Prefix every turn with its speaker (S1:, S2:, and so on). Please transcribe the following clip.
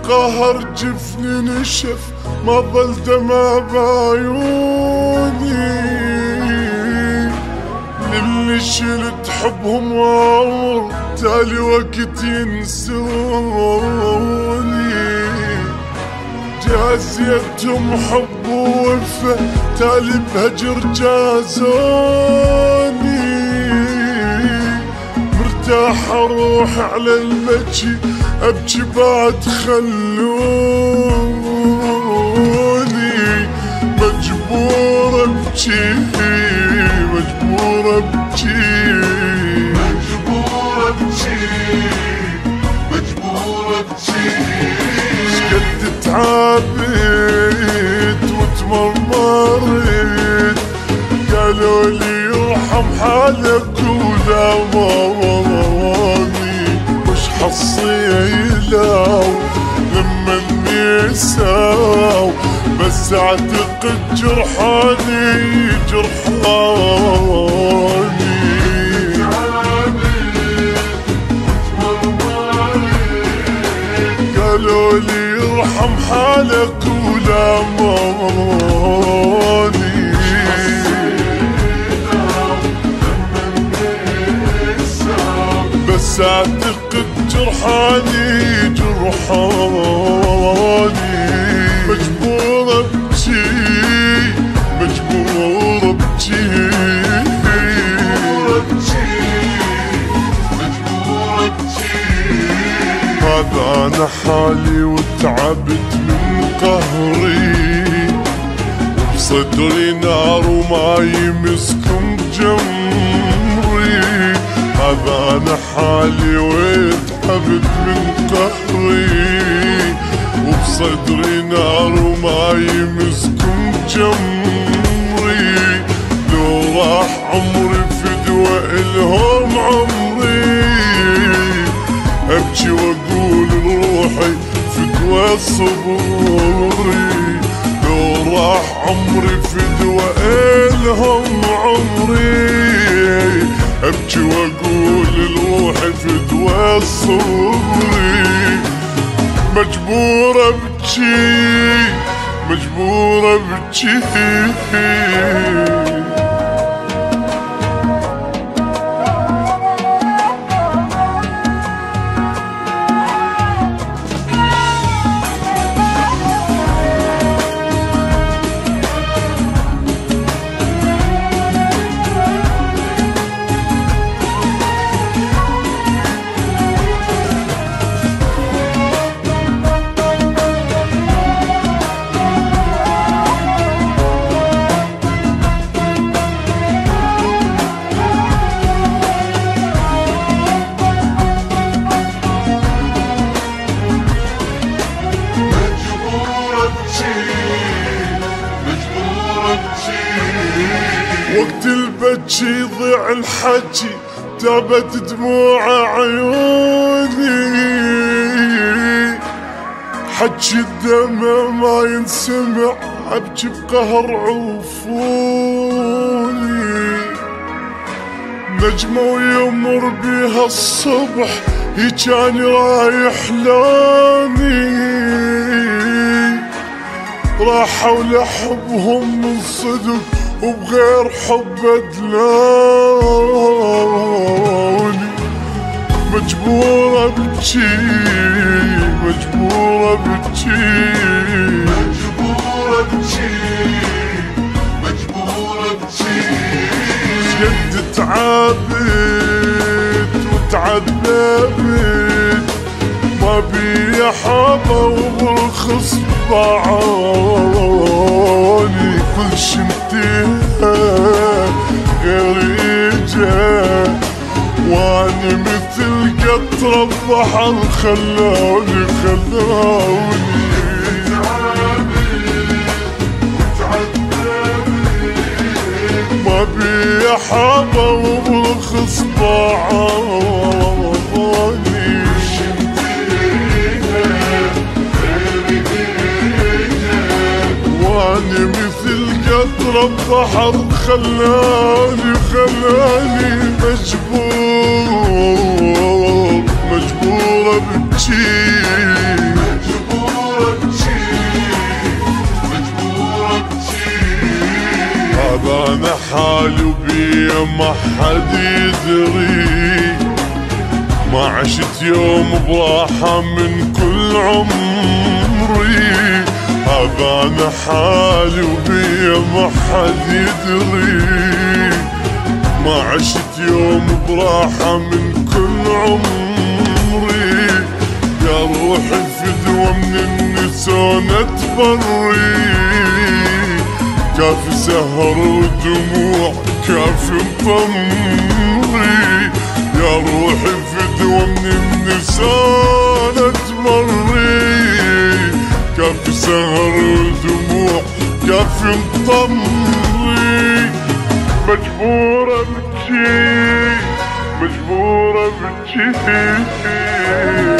S1: القهر جفني نشف ما ظل دمع بعيوني، اللي شلت حبهم وعمر تالي وقت ينسوني، جازيتهم حب ووفا تالي بهجر جازوني، مرتاح اروح على البكي ابكي بعد خلوني، مجبور ابكي مجبور ابكي
S2: مجبور ابكي مجبور ابكي.
S1: شقد تعبت وتمرمرت قالوا لي يرحم حالك ولا مامي، وش حصيلة لما النساو بس اعتقد جرحاني جرحاني. قالوا لي يرحم حالك ولا ماني، بس اعتقد جرحاني جرحاني. مجبور ابكي مجبور ابكي
S2: مجبور ابكي.
S1: هذا انا حالي وتعبت من قهري، وبصدري نار وما يمسكن جمري. هذا انا حالي وتعبت من قهري، وبصدري نار وما يمسكن جمري. لو راح عمري فدوى الهم عمري، ابكي واقول لروحي فدوى صبري. لو راح عمري فدوى الهم عمري، ابكي واقول لروحي فدوى صبري. مجبور ابكي مجبور ابكي. وقت البكي يضيع الحكي تابت دموع عيوني، حكي الدمع ما ينسمع ابكي بقهر عفوني. نجمة ويمر بيها الصبح هي كان رايح لوني، راحوا لحبهم من صدق وبغير حب دلوني. مجبور ابكي مجبور ابكي
S2: مجبور ابكي مجبور ابكي.
S1: شقد تعبت وتعذبت ما بي حظى وبرخص بعاني. كل شي انتهى غيري اجا، واني مثل قطرة بحر خلوني ما بي حظى وبرخص بعاني. واني مثل قطرة بحر خلاني مجبور ابكي. انا حالي بيا ما حد يدري، ما عشت يوم براحة من كل عمري. هذا انا حالي وبيا ما حد يدري، ما عشت يوم براحة من كل عمري. يا روحي فدوة من النسوان تبري، كافي سهر ودموع كافي مطمري. يا روحي فدوة من النسوان تبري، كافي سهر ودموع كافي مطمري. مجبورة بتجي، مجبورة بتجي.